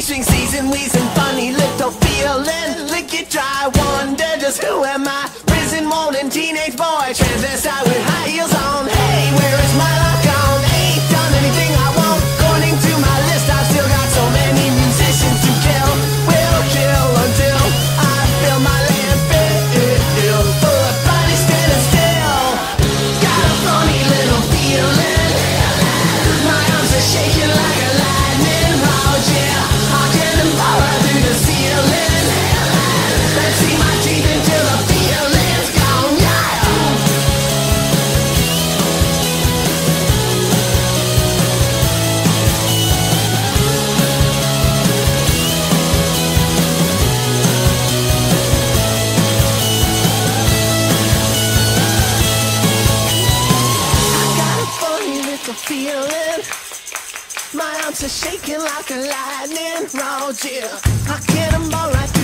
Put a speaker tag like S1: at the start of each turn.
S1: G-string season, wheezing, funny little feeling. Lick it dry, wonder just who am I? Prison morning, teenage boy, transvestite with high heels on. Hey, where is my lock on? Ain't done anything I want. According to my list, I've still got so many musicians to kill. Will kill until I fill my landfill full of bodies standing still. Got a funny little feeling. My arms are shaking like a lightning rod, yeah. I can fall right through the ceiling. Let's see my teeth until the feeling's gone, yeah. I got a funny little feeling. My arms are shaking like a lightning rod, yeah. I cannonball right through